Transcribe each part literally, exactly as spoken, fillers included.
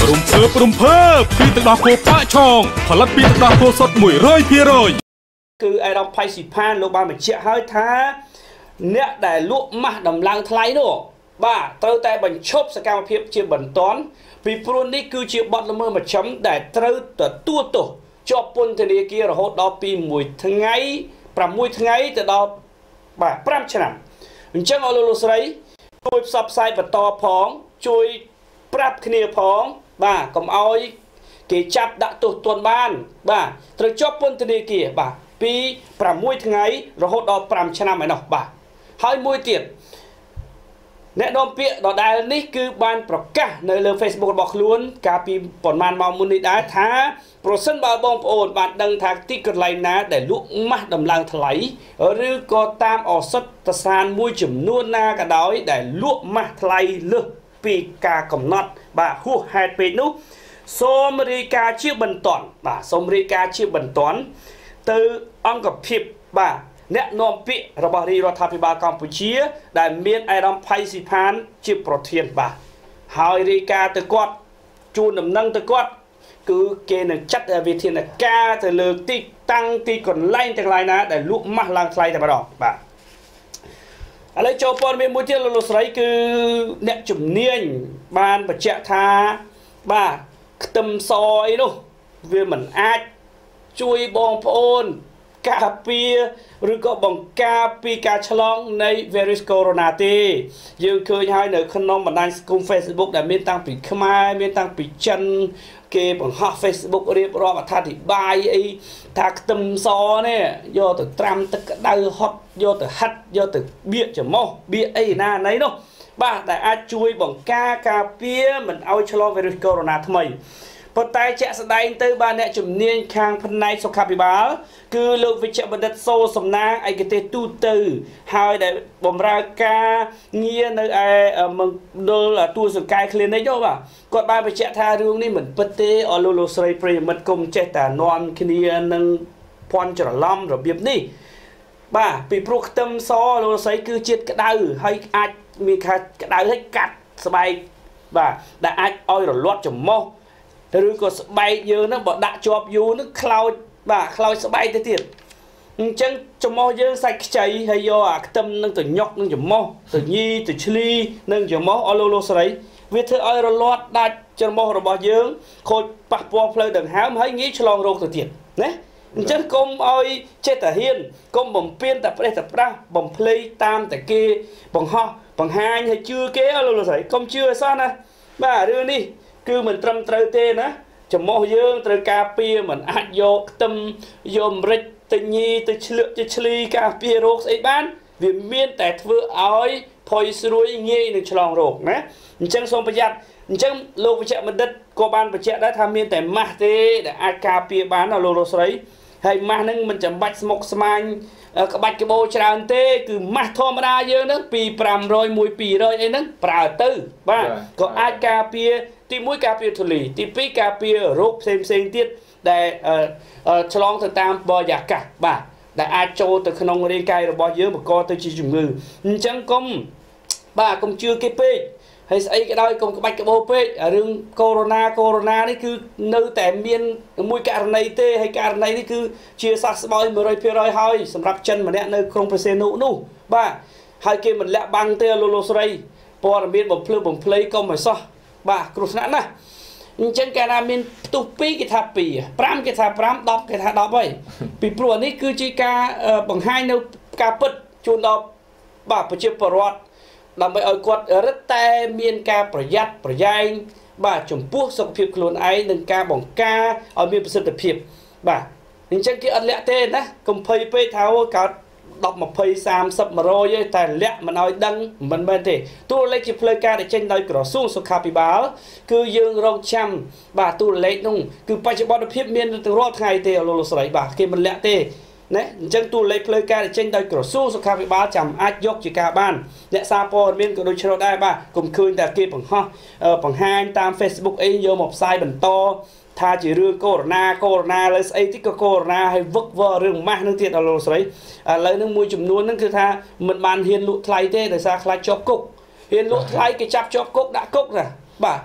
ព្រំភើព្រំភើពីទឹកដោះគោប៉ាឆងផលិតពីទឹកដោះគោសុទ្ធមួយร้อยភាគរយគឺអេរ៉ុបផៃស៊ីផានលោកបានបញ្ជាក់ហើយថាអ្នកដែលលក់ម៉ាស់ដំឡើងថ្លៃនោះបាទត្រូវតែបញ្ឈប់សកម្មភាពជាបន្ទាន់ពីព្រោះនេះគឺជាបទល្មើសមជ្ឈិមដែលត្រូវទទួលទោសជាប់ពន្ធនាគាររហូតដល់ពីមួយថ្ងៃប្រាំមួយថ្ងៃទៅដល់បាទប្រាំឆ្នាំអញ្ចឹងអរលោកលោកស្រីជួយផ្សព្វផ្សាយបន្តផងជួយប្រាប់គ្នាផងបាទកុំអោយគេចាប់ដាក់ទោសទណ្ឌបានបាទត្រូវជាប់ពន្ធនាគារបាទពីប្រាំមួយថ្ងៃរហូតដល់ប្រាំឆ្នាំឯនោះបាទហើយមួយទៀតអ្នកនាំពាក្យដដែលនេះគឺបានប្រកាសនៅលើ Facebook របស់ខ្លួនកាលពីប្រហែលម៉ោងមុននេះដែរថាប្រសិនបើបងប្អូនបានដឹងថាទីកន្លែងណាដែលលក់ម៉ាស់ដំឡើងថ្លៃឬក៏តាមឱសថសានមួយចំនួនណាក៏ដោយដែលលក់ម៉ាស់ថ្លៃលើសពីការកំណត់បាទហួសហេតុពេកនោះសូមរាយការណ៍ជាបន្ទាន់បាទសូមរាយការណ៍ជាបន្ទាន់ទៅអង្គភាពបាទអ្នកនាំពាក្យរបស់រាជរដ្ឋាភិបាលកម្ពុជាដែលមានអារម្មណ៍ផៃស៊ីផានជាប្រធានបាទហើយរាយការណ៍ទៅគាត់ជូនដំណឹងទៅគាត់គឺគេនឹងចាត់វិធានការទៅលើទីតាំងទីកន្លែងទាំងឡាយណាដែលលក់ម៉ាស់ឡើងថ្លៃតែម្ដងបាទឥឡូវចូលព័ត៌មានមួយទៀតលោកស្រីគឺអ្នកជំនាញបានបញ្ជាក់ថាបាទខ្ទឹមសអីនោះវាមិនអាចជួយបងប្អូនការពារឬក៏បង្ការពីការឆ្លងនៃ virus corona ទេយើងឃើញហើយនៅក្នុងបណ្ដាញសង្គម Facebook ដែលមានតាំងពីខ្មែរមានតាំងពីចិនគេបង្ហោះ Facebook រៀបរាប់អត្ថាធិប្បាយអីថាខ្ទឹមសនេះយកទៅត្រាំទឹកក្តៅហត់យកទៅហាត់យកទៅបៀកច្រមុះបៀកអីណាណីនោះបាទដែលអាចជួយបង្ការការពារមិនឲ្យឆ្លង virus corona ថ្មីប៉ុន្តែជាក់ស្ដែងទៅបាទអ្នកជំនាញខាងផ្នែកសុខាភិបាលគឺលោកវិជ្ជបណ្ឌិតសូសំណាងឯកទេសទូទៅហើយដែលបម្រើការងារនៅឯមណ្ឌលទួលសង្កែ clinic នោះបាទគាត់បានបញ្ជាក់ថារឿងនេះមិនពិតទេអរលោកលោកស្រីប្រិយមិត្តគុំចេះតែនាំគ្នានឹងភ័ន្តច្រឡំរបៀបនេះបាទពីព្រោះខ្ទឹមសលោកស្រីគឺជាតិក្តៅហើយអាចមានខាតក្តៅហើយកាត់ស្បែកបាទដែលអាចឲ្យរលាត់ច្រមុះឬក៏ស្បែកយើងហ្នឹងបើដាក់ជាប់យូរហ្នឹងខ្លោចបាទខ្លោចស្បែកទៅទៀតអញ្ចឹងច្រមុះយើងសាច់ខ្ចីហើយយកអាខ្ទឹមនឹងទៅញុកនឹងច្រមុះទៅញីទៅឆ្លីនឹងច្រមុះអស់លោកលោកស្រីវាធ្វើឲ្យរលាត់ដាច់ច្រមុះរបស់យើងខូចប៉ះពាល់ផ្លូវដង្ហើមហើយងាយឆ្លងរោគទៅទៀតណាអញ្ចឹងកុំឲ្យចេះតែហ៊ានកុំបំពេញតែប្រេះតែប្រាស់បំភ្លៃតាមតែគេបង្ហោះបង្ហាញឲ្យជឿគេអស់លោកលោកស្រីកុំជឿឲ្យសោះណាបាទរឿងនេះគឺមិនត្រឹមត្រូវទេណាច្រមុះយើងត្រូវការពារមិនអាចយកខ្ទឹមយកម្រេចទៅញីទៅឆ្លៀកទៅឆ្លីការពាររោគស្អីបានវាមានតែធ្វើឲ្យផុយស្រួយងាយនឹងឆ្លងរោគណាអញ្ចឹងសូមប្រយ័ត្នអញ្ចឹងលោកវិជ្ជបណ្ឌិតក៏បានបញ្ជាក់ដែរថាមានតែម៉ាស់ទេដែលអាចការពារបានណាលោកលោកស្រីហើយម៉ាស់ហ្នឹងមិនចាំបាច់ស្មុកស្មាញក្បាច់ក្បូរច្រើនទេគឺម៉ាស់ធម្មតាយើងហ្នឹងពីប្រាំរយ មួយពីរយអីហ្នឹងប្រើទៅបាទក៏អាចការពារទីមួយការពារធូលីទីពីរការពាររោគផ្សេងផ្សេងទៀតដែលឆ្លងទៅតាមបរិយាកាសបាទដែលអាចចូលទៅក្នុងរាងកាយរបស់យើងបង្កទៅជាជំងឺអញ្ចឹងកុំបាទកុំជឿគេពេកហើយស្អីក៏ដោយកុំក្បាច់ក្បូរពេករឿងកូវីដ កូវីដ នេះគឺនៅតែមានមួយករណីទេហើយករណីនេះគឺជាសះស្បើយមួយរយភាគរយហើយសម្រាប់ចិនម្នាក់នៅក្នុងប្រទេសនោះនោះបាទហើយគេមិនលាក់បាំងទេលោកលោកស្រីព័ត៌មានបំភ្លឺបំភ្លៃកុំឲ្យសោះបាទគ្រោះថ្នាក់ណាស់អញ្ចឹងកាលណាមានផ្ទុះពីរគេថាពីរ ប្រាំគេថាប្រាំ ដប់គេថាដប់ហើយពីព្រោះនេះគឺជាការបង្ហាញនៅការពិតជូនដល់បាទប្រជាពលរដ្ឋដើម្បីឲ្យគាត់រឹតតែមានការប្រយ័ត្នប្រយែងបាទចំពោះសុខភាពខ្លួនឯងនិងការបង្ការឲ្យមានប្រសិទ្ធភាពបាទអញ្ចឹងគេអត់លាក់ទេណាកុំភ័យពេកថាកើតដប់ ยี่สิบ สามสิบ หนึ่งร้อยទេតែលាក់មិនឲ្យដឹងមិនមែនទេតួលេខជាផ្លូវការដែលចេញដោយក្រសួងសុខាភិបាលគឺយើងរងចាំបាទតួលេខនោះគឺបច្ចុប្បន្នភាពមានទាំងរាល់ថ្ងៃទេលោកលោកស្រីបាទគេមិនលាក់ទេណាអញ្ចឹងតួលេខផ្លូវការដែលចេញដោយក្រសួងសុខាភិបាលចាំអាចយកជាការបានអ្នកសារព័ត៌មានក៏ដូចនោះដែរបាទកុំឃើញតែគេបង្ហោះបង្ហាញតាម Facebook អីយកមកផ្សាយបន្តថាជារឿងកូវីដ កូវីដ លើស្អីតិចក៏កូវីដ ហើយវឹកវររឿងម៉ាស់នឹងទៀតដល់លោកស្រីឥឡូវនឹងមួយចំនួនហ្នឹងគឺថាមិនបានហ៊ានលក់ថ្លៃទេដោយសារខ្លាចជាប់គុកហ៊ានលក់ថ្លៃគេចាប់ជាប់គុកដាក់គុកណាបាទ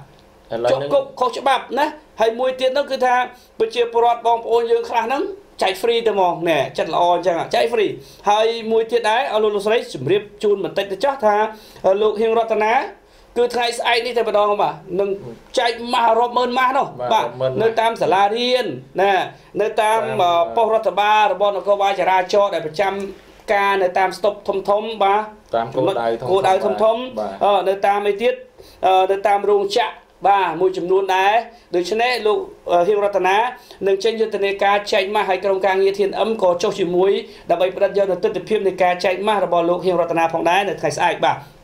ចុកគុកខុសច្បាប់ណាហើយមួយទៀតនោះគឺថាប្រជាពលរដ្ឋបងប្អូនយើងខ្លះហ្នឹងចែក free ទៅហ្មងណែចិត្តល្អអញ្ចឹងចែក free ហើយមួយទៀតដែរឲ្យលោកលោកស្រីជម្រាបជូនបន្តិចទៅចោះថាលោកហៀងរតនាគឺថ្ងៃស្អែកនេះតែម្ដងបាទនឹងចែកម៉ាស់រាប់ម៉ឺនម៉ាស់នោះបាទនៅតាមសាលារៀនណានៅតាមប៉ុស្តិ៍រដ្ឋបាលរបស់នគរបាលចរាចរណ៍ដែលប្រចាំការនៅតាមស្តុបធំធំបាទតាមគោលដៅគោលដៅធំធំនៅតាមអីទៀតនៅតាមរោងចក្របាទមួយចំនួនដែរដូច្នេះលោកហៀងរតនានឹងចេញយុទ្ធនាការចែកម៉ាស់ឲ្យក្រុមការងារធានអឹមក៏ចុះជាមួយដើម្បីផ្ដិតយកនូវទស្សនវិជ្ជានៃការចែកម៉ាស់របស់លោកហៀងរតនាផងដែរនៅថ្ងៃស្អែកបាទ